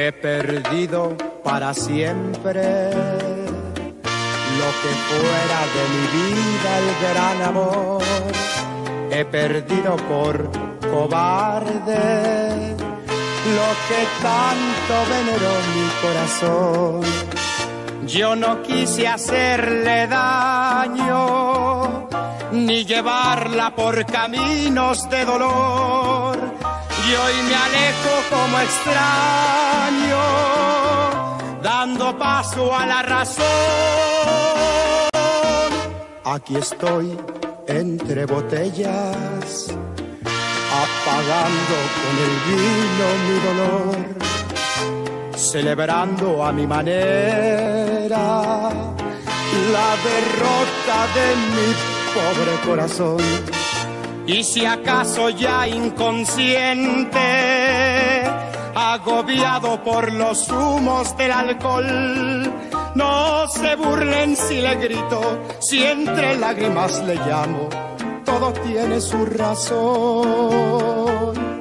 He perdido para siempre lo que fuera de mi vida el gran amor. He perdido por cobarde lo que tanto veneró mi corazón. Yo no quise hacerle daño, ni llevarla por caminos de dolor. Y hoy me alejo como extraño, dando paso a la razón. Aquí estoy entre botellas, apagando con el vino mi dolor, celebrando a mi manera la derrota de mi pobre corazón. Y si acaso ya inconsciente, agobiado por los humos del alcohol, no se burlen si le grito, si entre lágrimas le llamo, todo tiene su razón.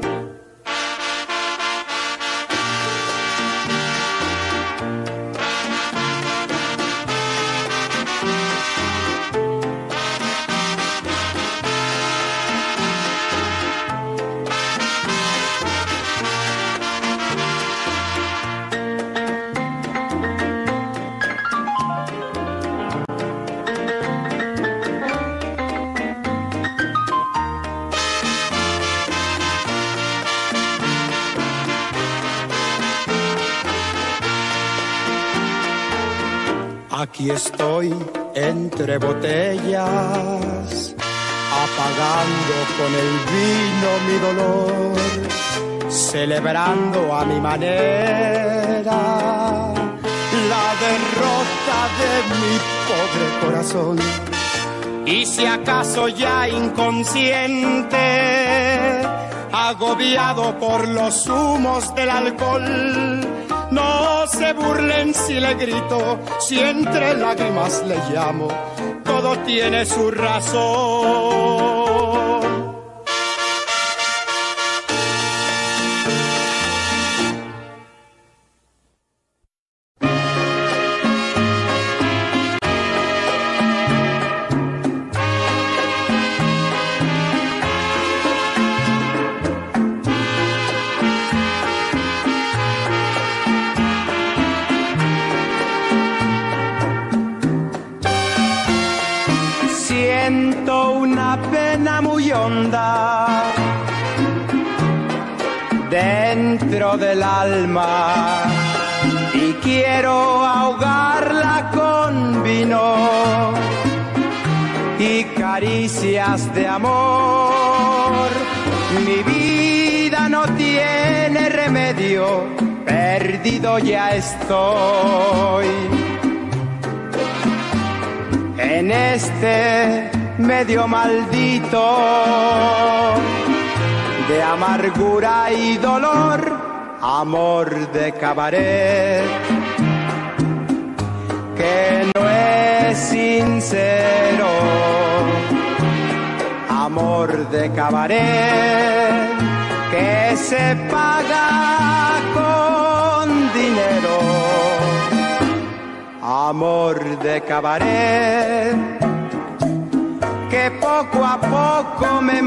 Aquí estoy entre botellas, apagando con el vino mi dolor, celebrando a mi manera la derrota de mi pobre corazón. Y si acaso ya inconsciente, agobiado por los humos del alcohol, no se burlen si le grito, si entre lágrimas le llamo, todo tiene su razón. Siento una pena muy honda dentro del alma y quiero ahogarla con vino y caricias de amor. Mi vida no tiene remedio, perdido ya estoy. En este medio maldito de amargura y dolor, amor de cabaret que no es sincero, amor de cabaret que se paga con dinero. Amor de cabaret que poco a poco me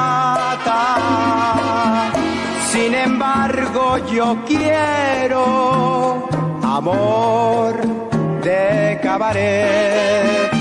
mata. Sin embargo yo quiero amor de cabaret.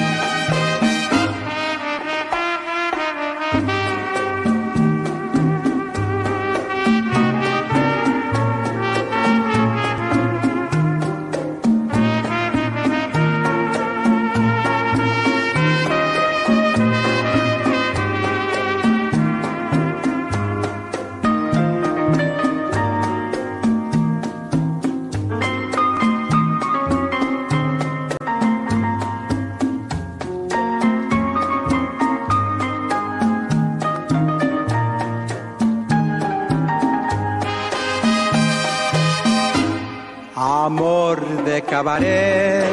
Amor de cabaret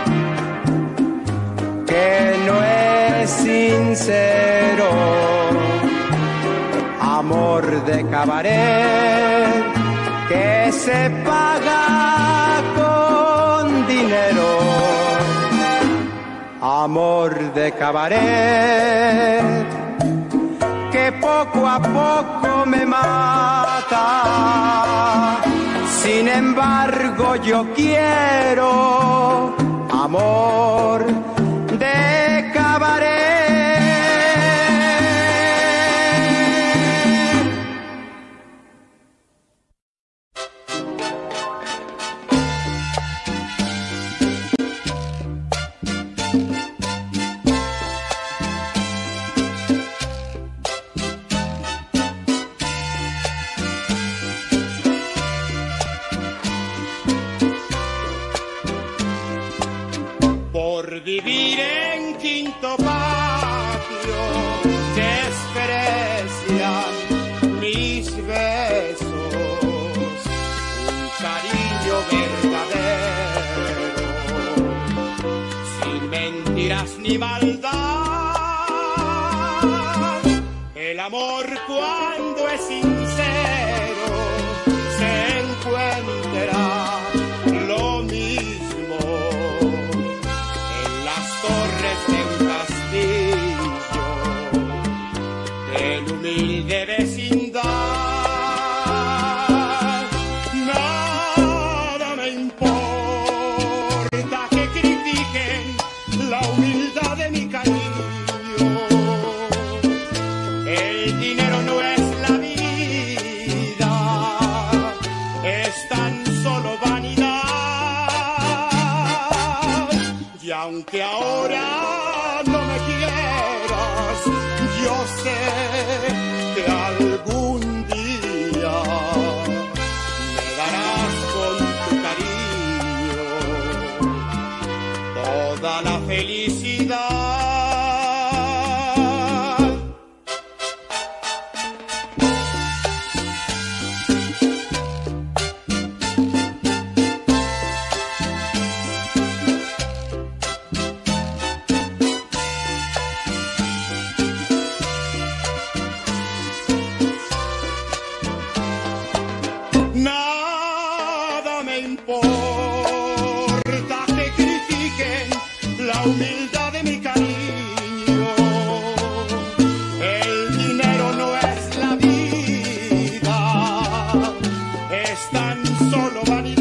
que no es sincero, amor de cabaret que se paga amor de cabaret, que poco a poco me mata. Sin embargo yo quiero amor de cabaret. Por vivir en quinto patio desprecian mis besos, un cariño verdadero, sin mentiras ni maldad. El amor cuando es sincero se encuentra lo mismo torres de un castillo del humilde vecindad. Nada me importa que critiquen la humildad de mi cariño. El dinero no es la vida, es tan solo vanidad. Y aunque ahora no me quieras, yo sé que algún día me darás con tu cariño toda la felicidad. Nada me importa que critiquen la humildad de mi cariño. El dinero no es la vida, es tan solo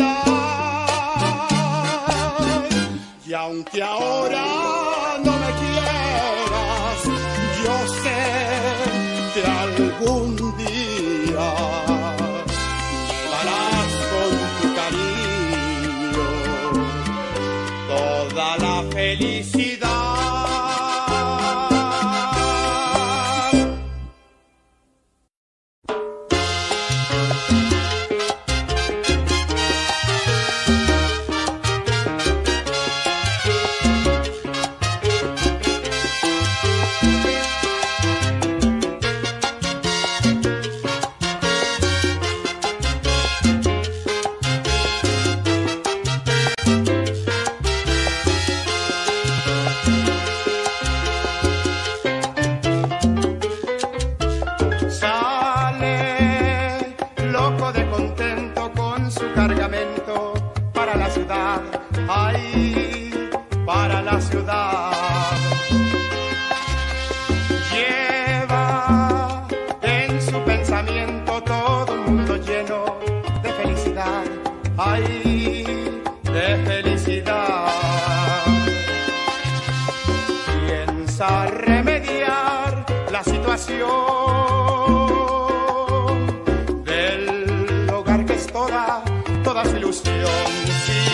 vanidad. Y aunque ahora no me quieras, yo sé que algún día toda la felicidad. Cargamento para la ciudad, ay, para la ciudad. Lleva en su pensamiento todo un mundo lleno de felicidad, ay, de felicidad. Piensa remediar la situación toda su ilusión, sí,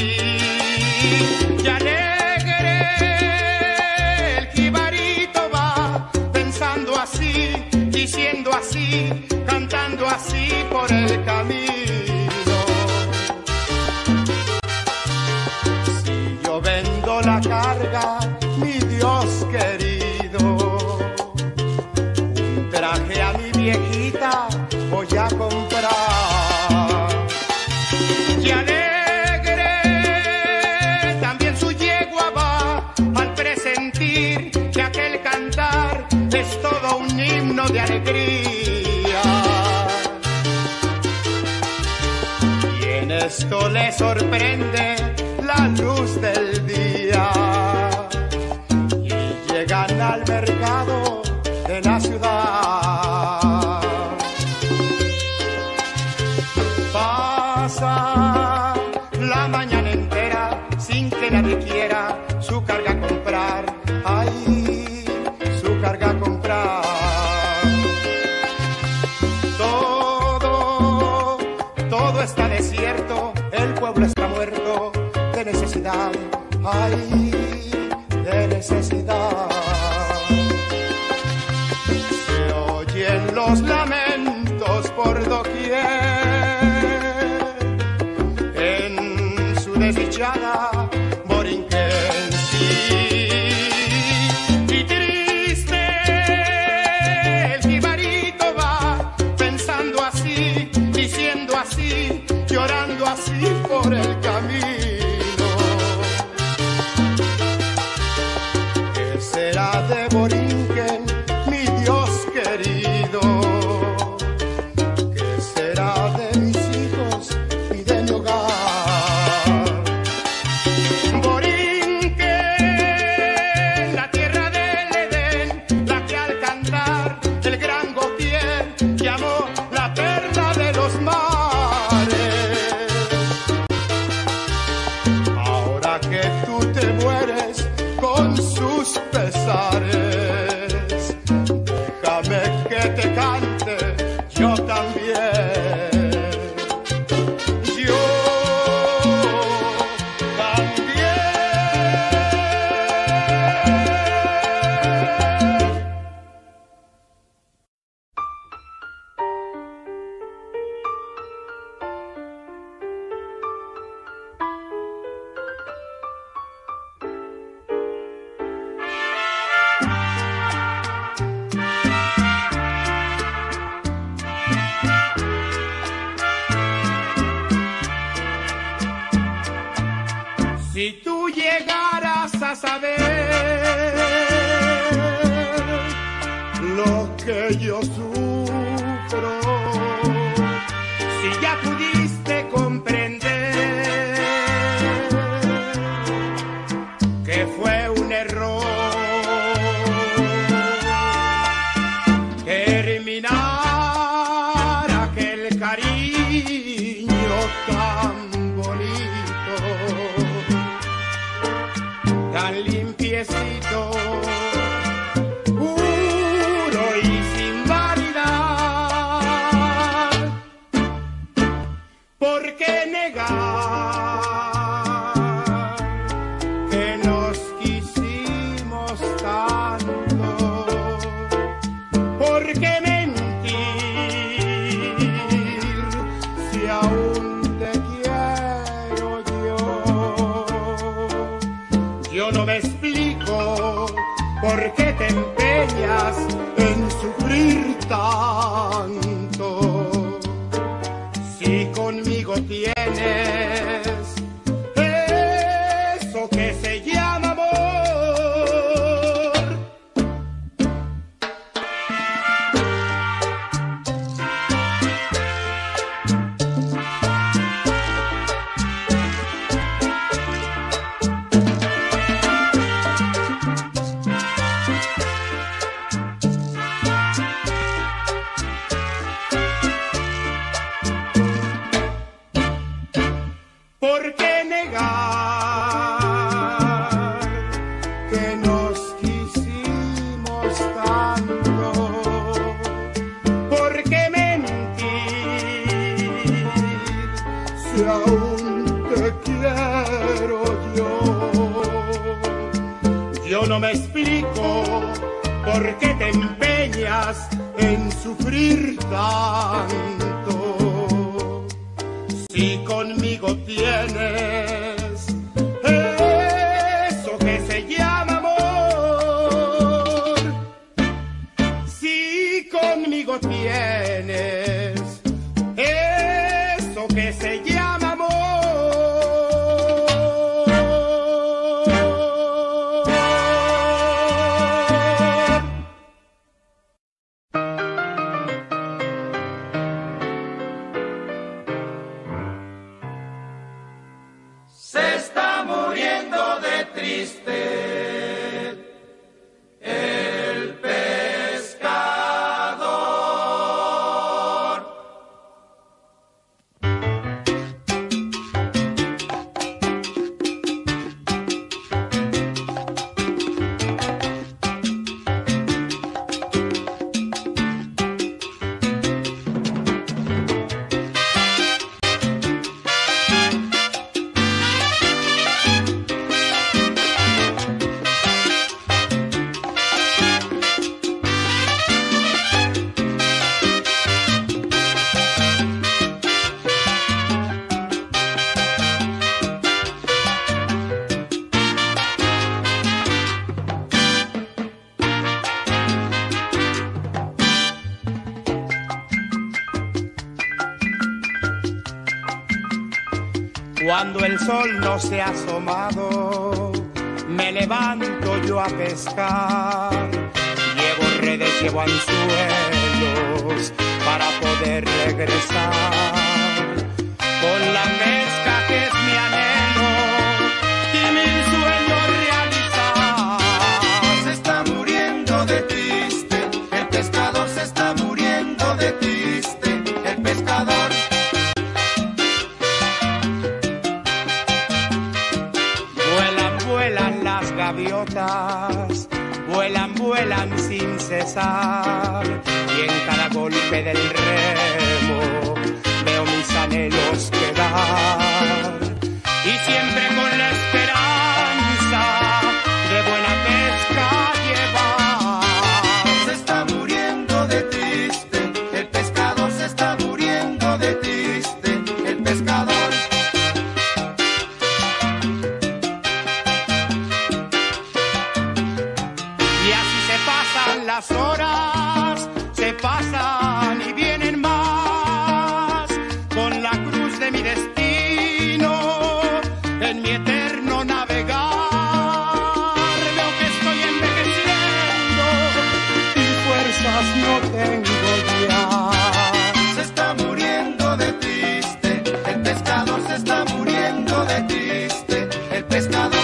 y alegre el jibarito va, pensando así, diciendo así, cantando así por el camino. Si yo vendo la carga, mi Dios querido, un traje a mi viejita voy a comprar. Y alegre también su yegua va al presentir que aquel cantar es todo un himno de alegría. Y en esto le sorprende la luz del día. al mercado de la ciudad. Pasa la mañana entera sin que nadie quiera su carga comprar. Ay, su carga comprar. Todo está desierto, el pueblo está muerto de necesidad. Ay, de necesidad. Se oyen los lamentos por doquier en su desdichada Borinquen, sí. Y triste el jibarito va pensando así, diciendo así, llorando así por el camino. Será de Borinquen, mi Dios querido. ¿Qué será de mis hijos y de mi hogar? Borinquen, la tierra del Edén, la que al cantar el gran Gautier llamó la perla de los mares. Ahora que tú te mueres con sus pesares, déjame que te cante yo también. Yo también. Si tú llegaras a saber lo que yo sufro, si ya pudiste comprender que fue un error terminar aquel cariño tan bonito, tan limpiecito, puro y sin vanidad. ¿Por qué negar que nos quisimos tanto? ¿Por qué mentir si aún te quiero yo? Yo no me explico por qué te empeñas en sufrir tanto. Si conmigo tienes eso que se llama amor. ¿Por qué negar que nos quisimos tanto? ¿Por qué mentir si aún te quiero yo? Yo no me explico por qué te empeñas en sufrir tanto. Si conmigo tienes eso que se llama amor. Si conmigo tienes eso que se llama amor. Cuando el sol no se ha asomado, me levanto yo a pescar. Llevo redes, llevo anzuelos para poder regresar. Con la pesca que es mi anhelo y mil sueños realizar. Se está muriendo de triste, el pescador se está muriendo de triste, el pescador. Vuelan las gaviotas, vuelan sin cesar, y en cada golpe del remo veo mis anhelos quedar, y siempre con la esperanza de buena pesca llevar. Se está muriendo de triste, el pescador se está muriendo de triste, el pescador. Las horas se pasan y vienen más, con la cruz de mi destino en mi eterno navegar. Veo que estoy envejeciendo y fuerzas no tengo ya. Se está muriendo de triste, el pescador se está muriendo de triste, el pescador.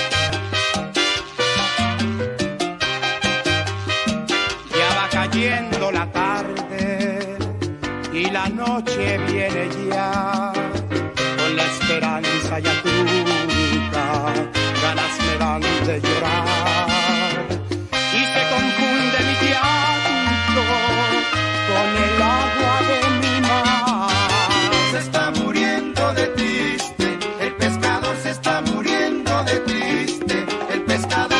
Cayendo la tarde y la noche viene ya, con la esperanza ya trunca, ganas me dan de llorar, y se confunde mi llanto con el agua de mi mar. Se está muriendo de triste, el pescador se está muriendo de triste, el pescador.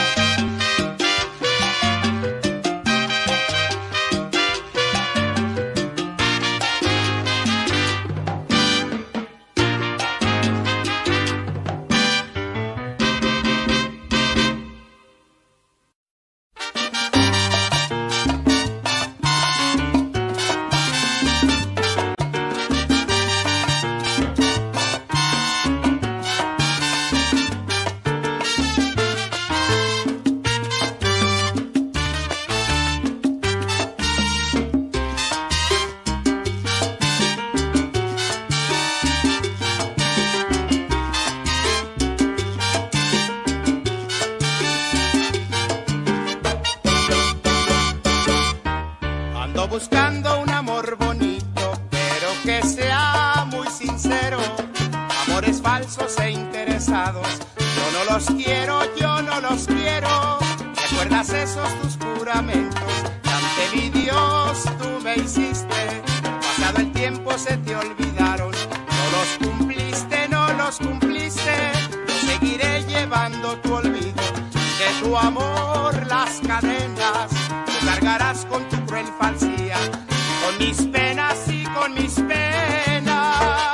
Buscando un amor bonito, pero que sea muy sincero. Amores falsos e interesados, yo no los quiero, yo no los quiero. ¿Recuerdas esos tus juramentos? Ante mi Dios tú me hiciste. Pasado el tiempo se te olvidaron. No los cumpliste, no los cumpliste. Yo seguiré llevando tu olvido. De tu amor las cadenas tú cargarás con tu cruel falsía, con mis penas y con mis penas.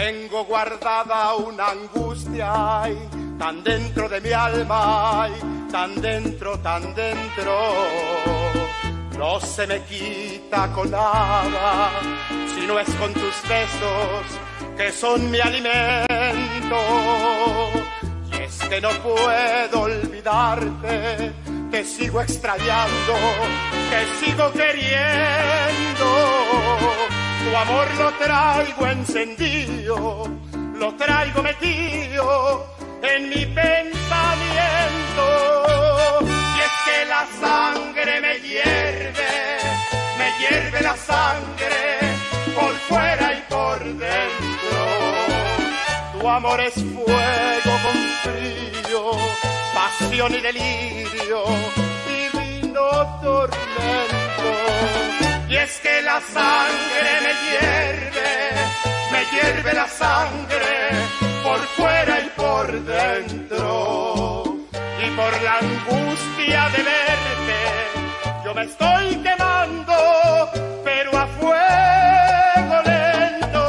Tengo guardada una angustia ay, tan dentro de mi alma, ay, tan dentro, no se me quita con nada, si no es con tus besos, que son mi alimento. Y es que no puedo olvidarte, te sigo extrañando, te sigo queriendo. Tu amor lo traigo encendido, lo traigo metido en mi pensamiento. Y es que la sangre me hierve la sangre por fuera y por dentro. Tu amor es fuego con frío, pasión y delirio, divino tormento. Y es que la sangre me hierve la sangre por fuera y por dentro. Y por la angustia de verte, yo me estoy quemando, pero a fuego lento.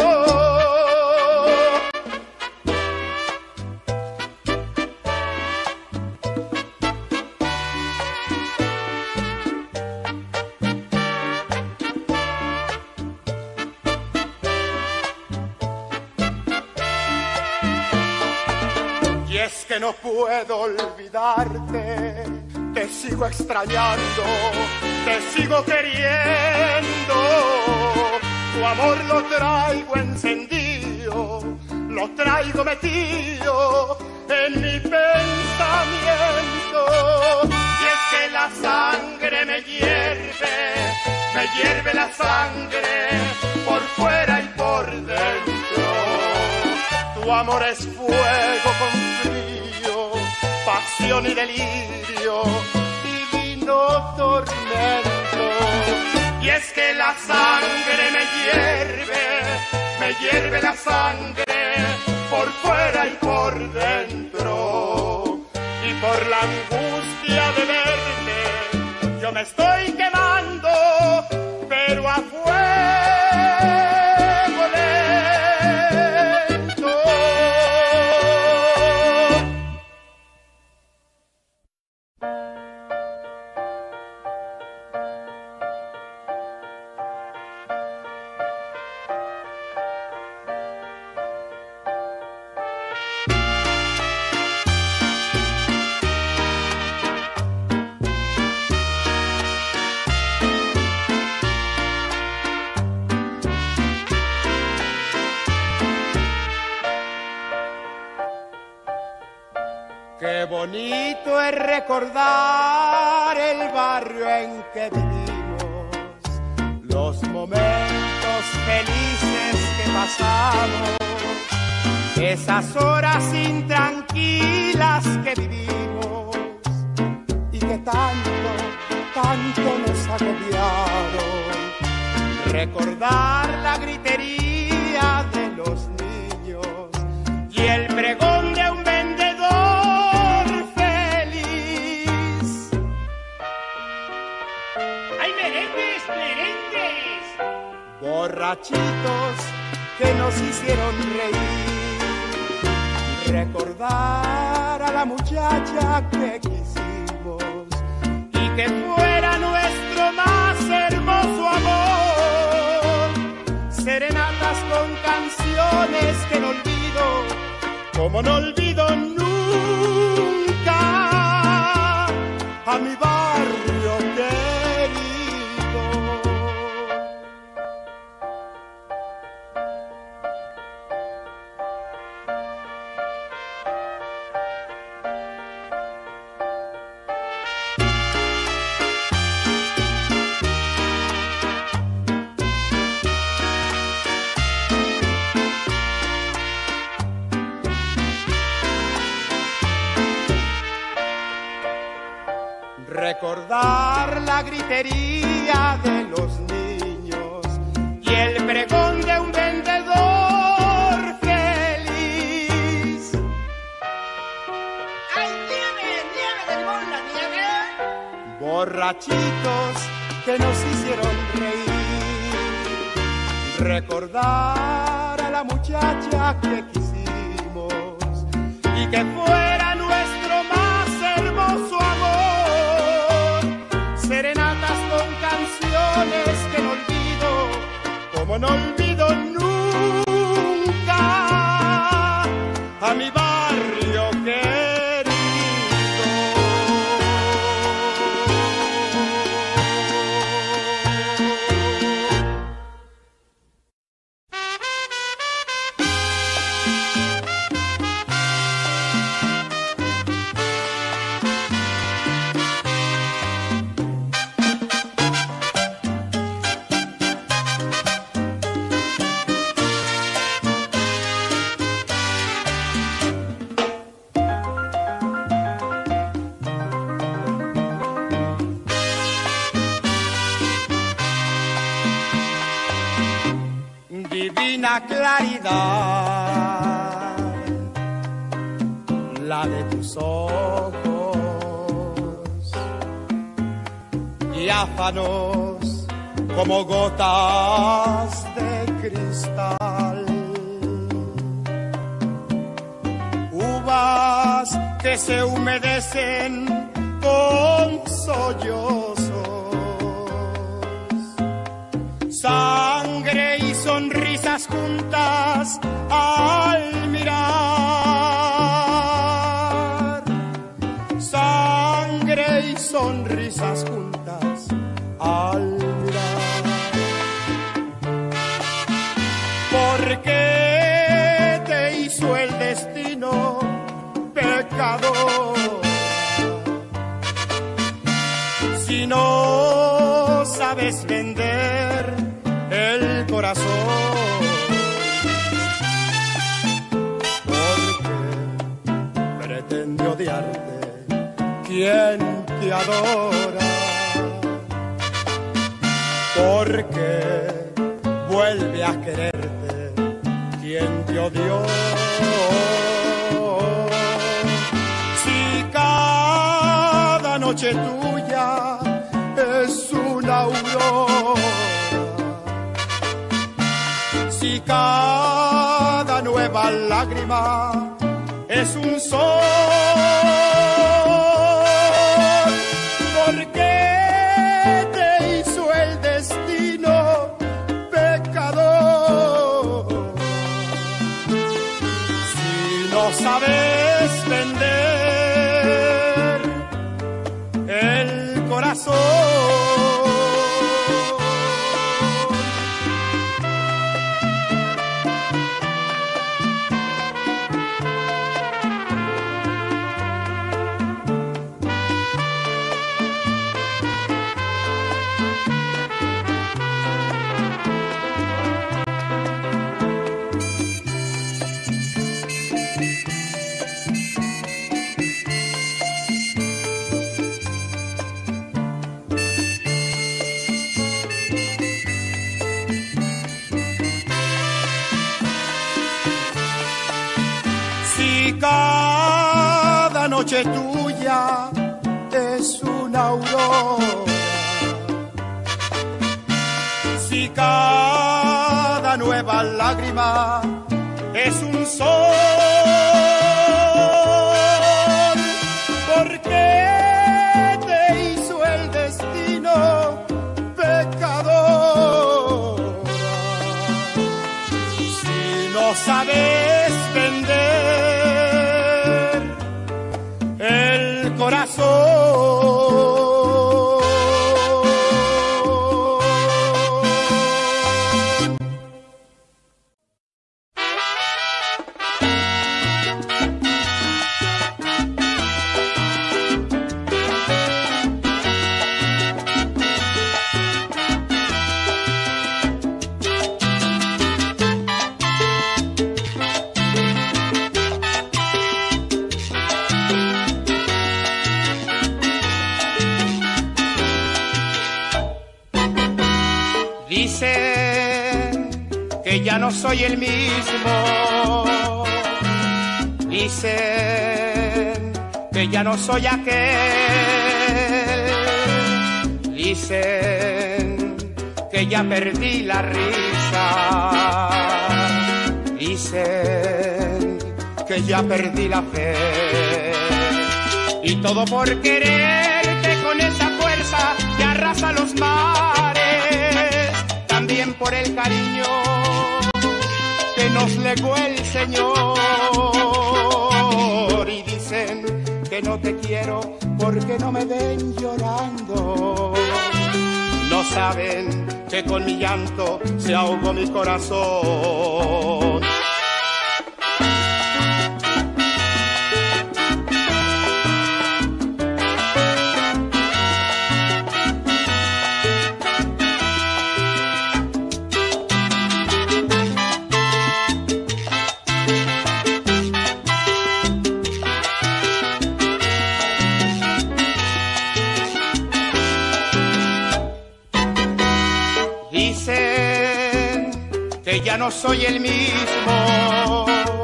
Y es que no puedo olvidarte, te sigo extrañando, te sigo queriendo. Tu amor lo traigo encendido, lo traigo metido en mi pensamiento. Y es que la sangre me hierve la sangre por fuera y por dentro. Tu amor es fuego con frío, pasión y delirio, divino tormento. Y es que la sangre me hierve la sangre por fuera y por dentro. Y por la angustia de verte, yo me estoy quemando, pero a fuego lento. Qué bonito es recordar el barrio en que vivimos, los momentos felices que pasamos, esas horas intranquilas que vivimos y que tanto nos agobiaron. Recordar la gritería de los niños y el pregón de un borrachitos que nos hicieron reír, recordar a la muchacha que quisimos y que fuera nuestro más hermoso amor, serenatas con canciones que no olvido, como no olvido nunca a mi barrio querido. Recordar la gritería de los niños y el pregón de un vendedor feliz. ¡Ay, nieve de limón, la nieve! Borrachitos que nos hicieron reír, recordar a la muchacha que quisimos y que fuera nuestro más hermoso amor. Serenatas con canciones que no olvido, como no olvido nunca a mi barrio querido. Divina claridad, la de tus ojos, diáfanos como gotas de cristal, uvas que se humedecen con sollozos, sangre y sonrisas juntas al mirar, sangre y sonrisas juntas al mirar. ¿Por qué te hizo el destino pecador? Si no sabes vender el corazón, porque pretende odiarte quien te adora, porque vuelve a quererte quien te odió. Si cada noche tuya es una aurora, si cada nueva lágrima es un sol, ¿por qué te hizo el destino pecador? Si no sabes vender el corazón. Cada noche tuya es una aurora, si cada nueva lágrima es un sol, ¿por qué te hizo el destino pecador? Si no sabes vender el corazón. Dicen que ya no soy el mismo, dicen que ya no soy aquel, dicen que ya perdí la risa, que ya perdí la fe. Y todo por quererte con esa fuerza que arrasa los mares, también por el cariño que nos legó el Señor. Y dicen que no te quiero porque no me ven llorando. No saben que con mi llanto se ahogó mi corazón. Ya no soy el mismo,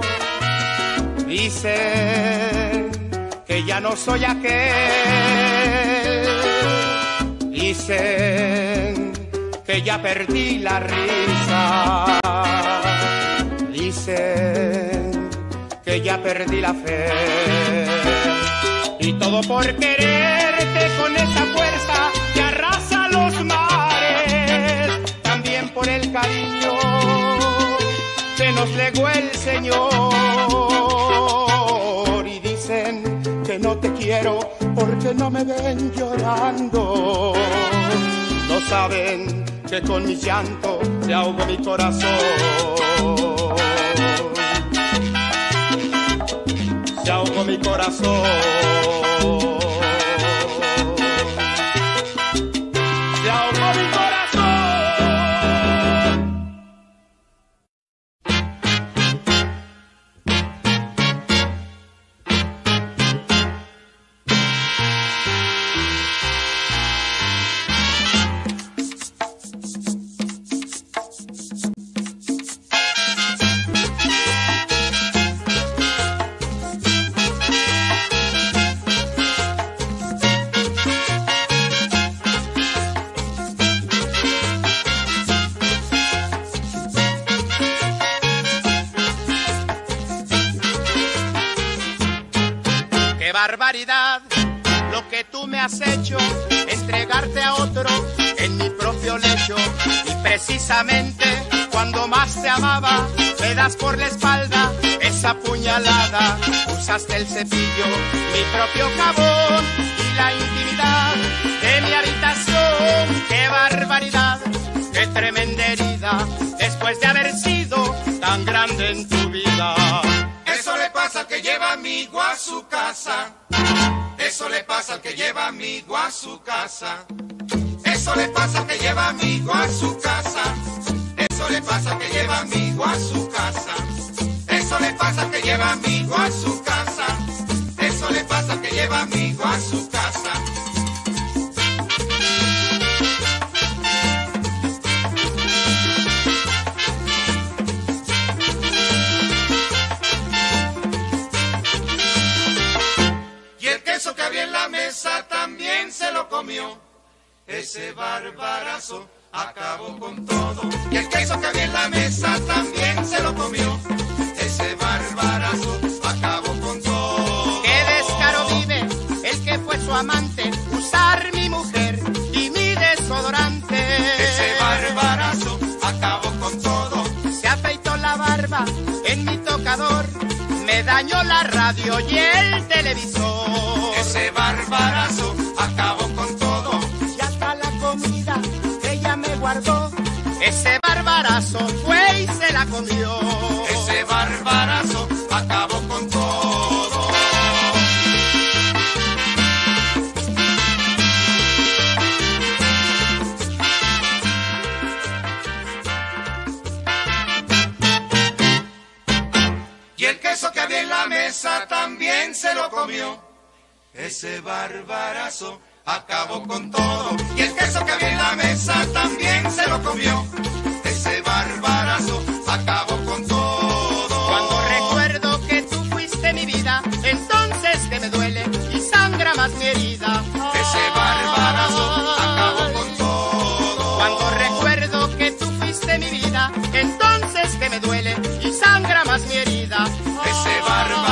dicen que ya no soy aquel, dicen que ya perdí la risa, dicen que ya perdí la fe. Y todo por quererte con esa fuerza que arrasa los mares, también por el cariño que nos legó el Señor. Y dicen que no te quiero porque no me ven llorando. No saben que con mi llanto se ahogó mi corazón. Se ahogó mi corazón. Se ahogó mi corazón. Barbaridad, lo que tú me has hecho, entregarte a otro en mi propio lecho. Y precisamente cuando más te amaba, me das por la espalda esa puñalada. Usaste el cepillo, mi propio jabón y la intimidad de mi habitación. ¡Qué barbaridad! ¡Qué tremenda herida! Después de haber sido tan grande en tu vida. Eso le pasa al que lleva amigo a su casa. Eso le pasa al que lleva amigo a su casa. Eso le pasa al que lleva amigo a su casa. Eso le pasa al que lleva amigo a su casa. Eso le pasa al que lleva amigo a su casa. Eso le pasa al que lleva amigo a su casa. Eso que había en la mesa también se lo comió. Ese barbarazo acabó con todo. Y el queso que había en la mesa también se lo comió. Ese barbarazo acabó con todo. Qué descaro vive el que fue su amante, usar mi mujer y mi desodorante. Ese barbarazo acabó con todo. Se afeitó la barba en mi tocador, me dañó la radio y el televisor. Ese barbarazo acabó con todo. Y hasta la comida que ella me guardó, ese barbarazo fue y se la comió. Ese barbarazo acabó con todo. Y el queso que había en la mesa también se lo comió. Ese barbarazo acabó con todo. Y el queso que había en la mesa también se lo comió. Ese barbarazo acabó con todo. Cuando recuerdo que tú fuiste mi vida, entonces que me duele y sangra más mi herida. Ese barbarazo acabó con todo. Cuando recuerdo que tú fuiste mi vida, entonces que me duele y sangra más mi herida. Ese barbarazo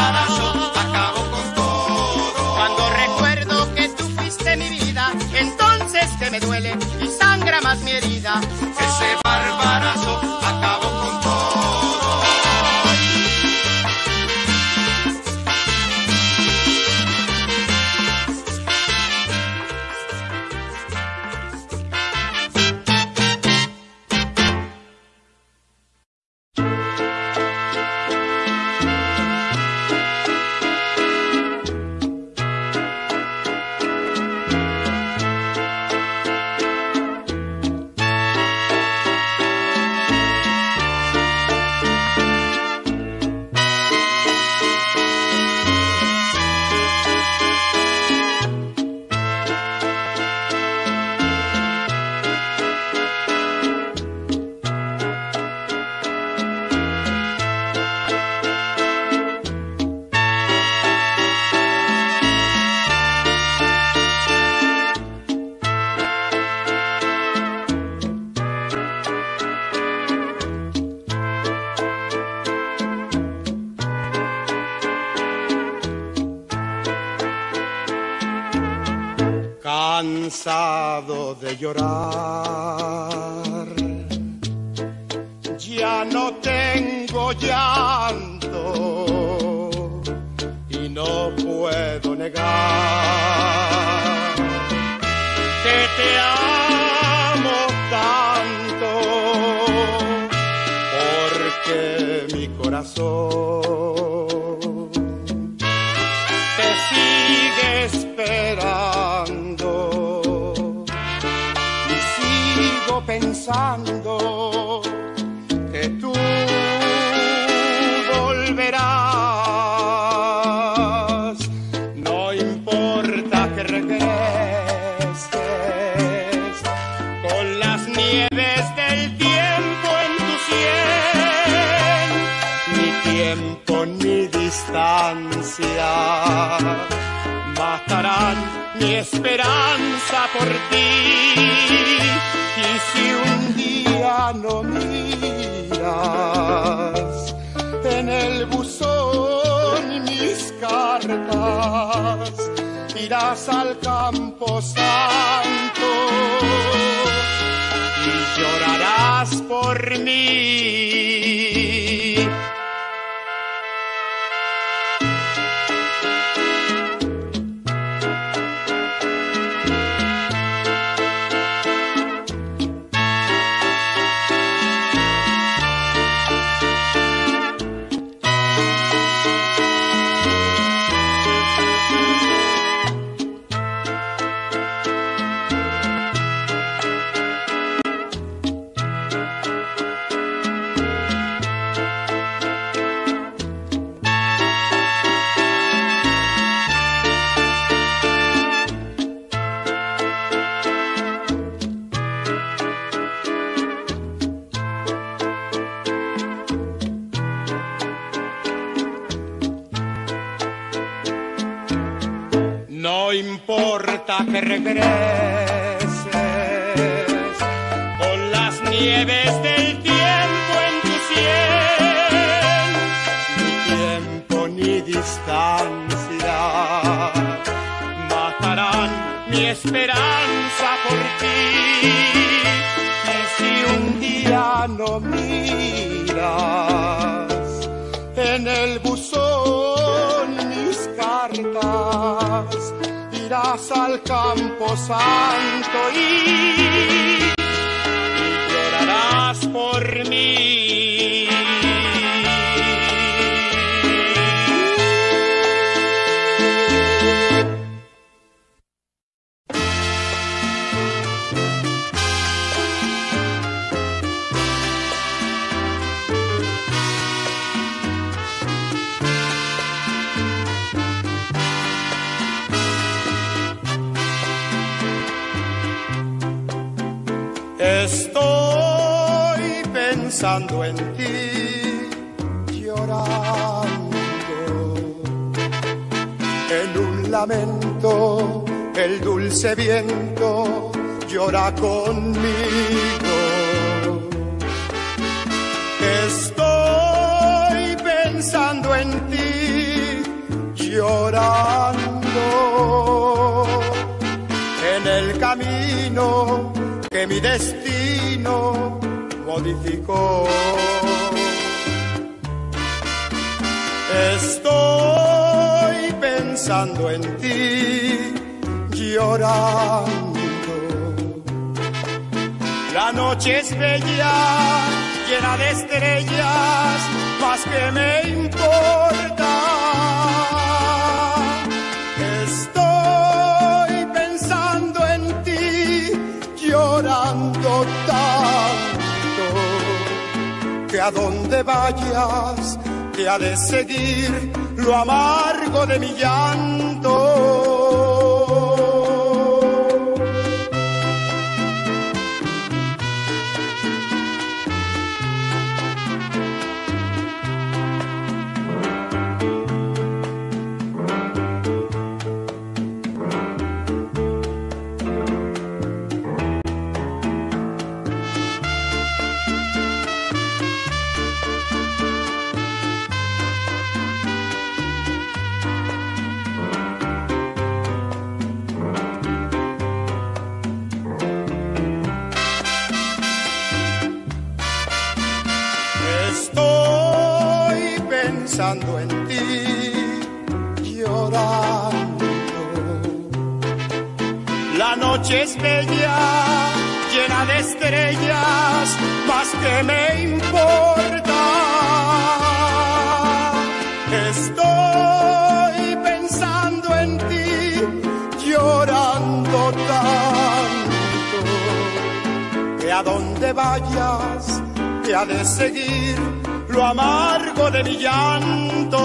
cansado de llorar. Ya no tengo llanto y no puedo negar que te amo tanto, porque mi corazón te sigue esperando y sigo pensando que tú volverás. No importa que regreses con las nieves del tiempo en tu sien, ni tiempo ni distancia matarán mi esperanza por ti. Y si un día no miras en el buzón mis cartas, irás al campo santo y llorarás por mí. No importa que regreses con las nieves del tiempo en tu sien, ni tiempo ni distancia matarán mi esperanza por ti. Y si un día no miras en el buzón mis cartas, irás al campo santo y llorarás por mí. Estoy pensando en ti, llorando, en un lamento el dulce viento llora conmigo. Estoy pensando en ti, llorando, en el camino que mi destino modificó. Estoy pensando en ti, llorando. La noche es bella, llena de estrellas, más que me importa. Llorando tanto que a donde vayas te ha de seguir lo amargo de mi llanto. Estoy pensando en ti, llorando. La noche es bella, llena de estrellas, más que me importa. Estoy pensando en ti, llorando tanto, que a donde vayas te ha de seguir lo amargo de mi llanto.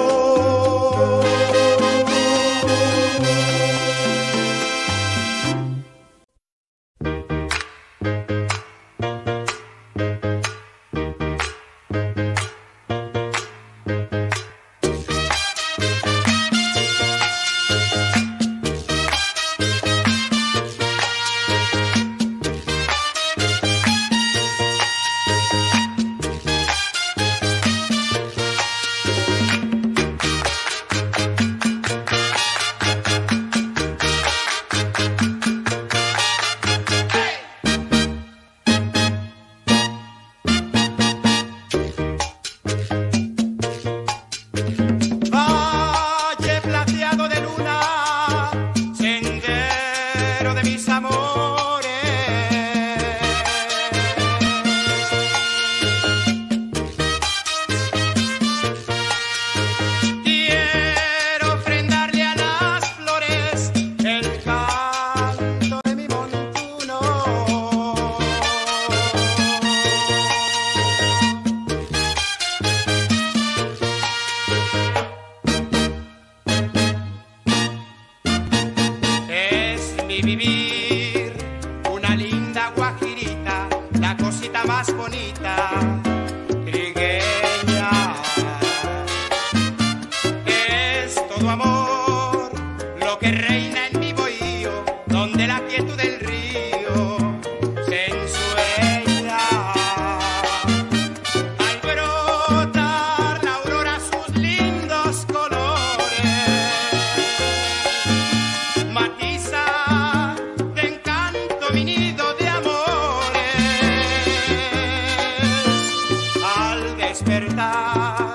Vivir una linda guajirita, la cosita más bonita, trigueña. Es todo amor lo que reina en mi bohío, donde la quietud del río se ensueña. Al brotar la aurora sus lindos colores, matiza mi nido de amores. Al despertar